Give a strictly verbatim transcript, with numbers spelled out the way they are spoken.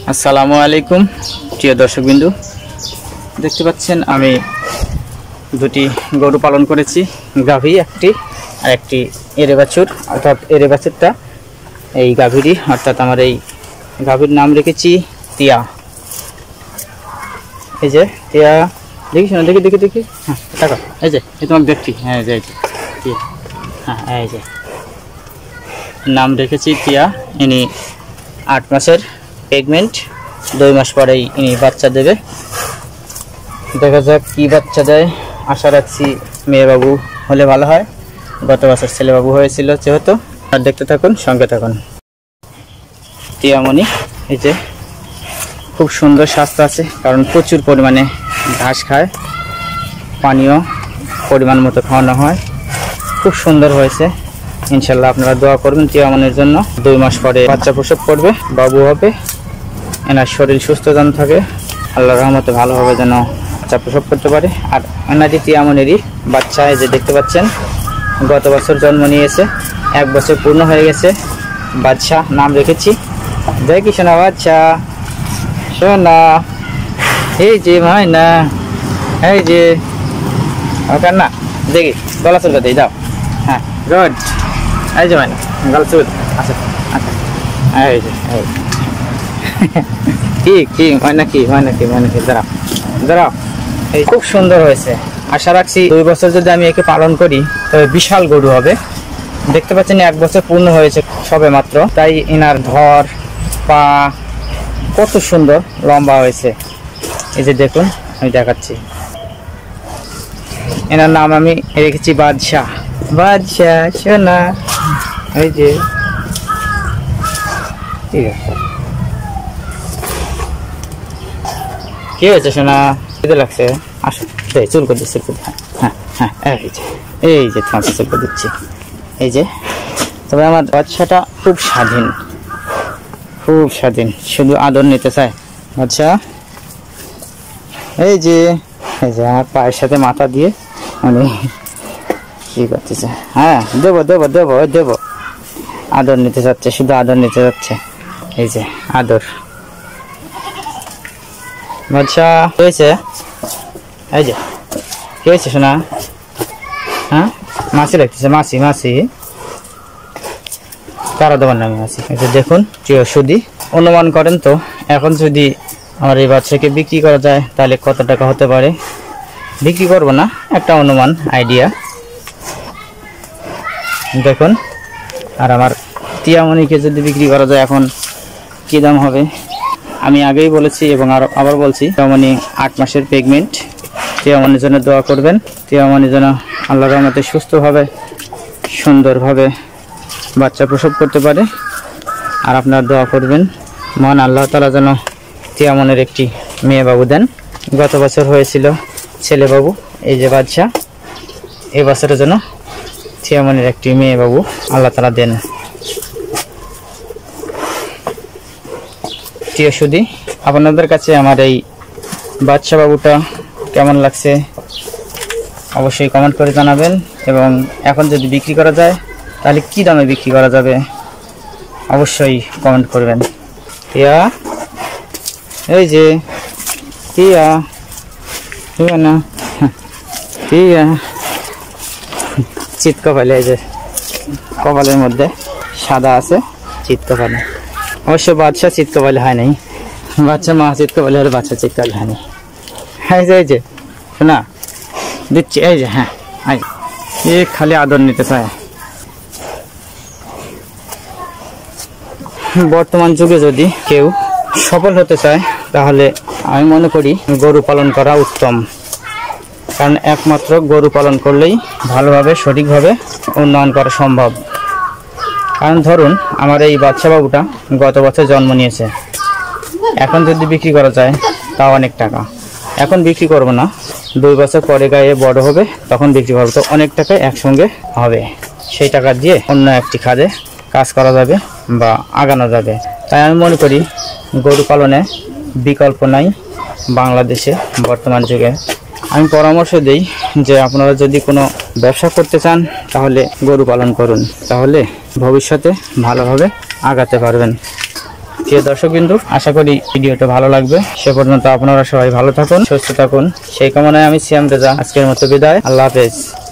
আসসালামু আলাইকুম প্রিয় দর্শকবিন্দু, দেখতে পাচ্ছেন আমি দুটি গরু পালন করেছি, গাভী একটি আর একটি এরে বাছুর। অর্থাৎ এরে বাছুরটা এই গাভীরই, অর্থাৎ আমার এই গাভীর নাম রেখেছি টিয়া। এই যে টিয়া, দেখিস না, দেখি দেখি দেখি হ্যাঁ টাকা, এই যে এই তোমাকে দেখছি, হ্যাঁ এই যে টিয়া, হ্যাঁ এই যে নাম রেখেছি টিয়া। ইনি আট মাসের প্রেগনেন্ট, দুই মাস পরেই ইনি বাচ্চা দেবে। দেখা যাক কি বাচ্চা দেয়, আশা রাখছি মেয়ে বাবু হলে ভালো হয়। গত বছর ছেলে বাবু হয়েছিল যেহেতু। আর দেখতে থাকুন, সঙ্গে থাকুন। টিয়ামণি এই যে খুব সুন্দর স্বাস্থ্য আছে, কারণ প্রচুর পরিমাণে ঘাস খায়, পানীয় পরিমাণ মতো খাওয়ানো হয়। খুব সুন্দর হয়েছে, ইনশাল্লাহ আপনারা দোয়া করবেন টিয়ামণির জন্য। দুই মাস পরে বাচ্চা প্রসব করবে, বাবু হবে। এনার শরীর সুস্থ যেন থাকে, আল্লাহর রহমতে ভালোভাবে যেন বাচ্চা প্রসব করতে পারে। আর এনারই টিয়ামণিরই বাচ্চা, এই যে দেখতে পাচ্ছেন গত বছর জন্ম নিয়েছে, এক বছর পূর্ণ হয়ে গেছে। বাচ্চা নাম রেখেছি, দেখি শোনা বাচ্চা, শোনা, এই যে ভাই না, এই যে ওখান না, দেখি গলা চলবে দিই, দাও, হ্যাঁ গুড, এই যে ভাই না গলা চল, আচ্ছা আচ্ছা, এই যে এই কি কি হয় নাকি, হয় নাকি, হয় নাকি, দাঁড়াও দাঁড়াও। এই খুব সুন্দর হয়েছে, আশা রাখছি দুই বছর যদি আমি একে পালন করি তবে বিশাল গরু হবে। দেখতে পাচ্ছেন এক বছর পূর্ণ হয়েছে সবে মাত্র, তাই এনার ধর পা কত সুন্দর লম্বা হয়েছে। এই যে দেখুন, আমি দেখাচ্ছি। এনার নাম আমি রেখেছি বাদশাহ। বাদশাহ সোনা, এই যে ঠিক আছে। কি হয়েছে সোনা, খেতে লাগছে, আসো চুল করে দিচ্ছি, হ্যাঁ হ্যাঁ এই যে এই যে তোমাকে চুল করে দিচ্ছি। এই যে তবে আমার বাচ্চাটা খুব স্বাধীন, খুব স্বাধীন, শুধু আদর নিতে চায় বাচ্চা। এই যে এই যে আমার পায়ের সাথে মাথা দিয়ে মানে কি করতেছে, হ্যাঁ দেবো দেবো দেবো দেবো, আদর নিতে চাচ্ছে, শুধু আদর নিতে যাচ্ছে। এই যে আদর বাচ্চা হয়েছে। এই যে কি হয়েছে শোনা, হ্যাঁ মাসি রাখতেছে, মাসি মাসি কারা দেবার নামে মাসি। এই যে দেখুন প্রিয় সুধী, অনুমান করেন তো এখন যদি আমার এই বাচ্চাকে বিক্রি করা যায় তাহলে কত টাকা হতে পারে। বিক্রি করবো না, একটা অনুমান, আইডিয়া দেখুন। আর আমার টিয়ামণিকে যদি বিক্রি করা যায় এখন কি দাম হবে, আমি আগেই বলেছি এবং আর আবার বলছি, টিয়ামণি আট মাসের প্রেগনেন্ট। টিয়ামণির জন্য দোয়া করবেন, টিয়ামণির জন্য আল্লাহর রহমতে সুস্থভাবে সুন্দরভাবে বাচ্চা প্রসব করতে পারে। আর আপনারা দোয়া করবেন মহান আল্লাহ তাআলা যেন টিয়ামণির একটি মেয়ে বাবু দেন। গত বছর হয়েছিল ছেলে বাবু, এই যে বাচ্চা, এই বছরের জন্য টিয়ামণির একটি মেয়ে বাবু আল্লাহ তাআলা দেন। প্রিয় সুধী, আপনাদের কাছে আমার এই বাচ্চা বাবুটা কেমন লাগছে অবশ্যই কমেন্ট করে জানাবেন। এবং এখন যদি বিক্রি করা যায় তাহলে কি দামে বিক্রি করা যাবে অবশ্যই কমেন্ট করবেন। টিয়া, এই যে টিয়া, টিয়া না টিয়া, চিৎ কপালে, এই যে কপালের মধ্যে সাদা আছে চিৎ কপালে। অবশ্য বাচ্চা চিৎ কপালে হয় নাই, বাচ্চা মা চিৎ কপালে আর বাচ্চা চিৎ কপালে হয়নি। এই যে এই যে শোনা দিচ্ছি, এই যে হ্যাঁ, এ খালি আদর নিতে চায়। বর্তমান যুগে যদি কেউ সফল হতে চায় তাহলে আমি মনে করি গরু পালন করা উত্তম, কারণ একমাত্র গরু পালন করলেই ভালোভাবে সঠিকভাবে উন্নয়ন করা সম্ভব। কারণ ধরুন আমার এই বাচ্চা বাবুটা গত বছর জন্ম নিয়েছে, এখন যদি বিক্রি করা যায় তাও অনেক টাকা। এখন বিক্রি করব না, দুই বছর পরে গায়ে বড় হবে তখন বিক্রি করবো, তো অনেক টাকা একসঙ্গে হবে। সেই টাকা দিয়ে অন্য একটি খাদে কাজ করা যাবে বা আগানো যাবে। তাই আমি মনে করি গরু পালনে বিকল্প নাই বাংলাদেশে বর্তমান যুগে। আমি পরামর্শ দেই যে আপনারা যদি কোনো ব্যবসা করতে চান তাহলে গরু পালন করুন, তাহলে ভবিষ্যতে ভালোভাবে আগাতে পারবেন। প্রিয় দর্শকবৃন্দু, আশা করি ভিডিওটা ভালো লাগবে। সে পর্যন্ত আপনারা সবাই ভালো থাকুন, সুস্থ থাকুন, সেই কামনায় আমি সিয়াম রেজা আজকের মতো বিদায়। আল্লাহ হাফেজ।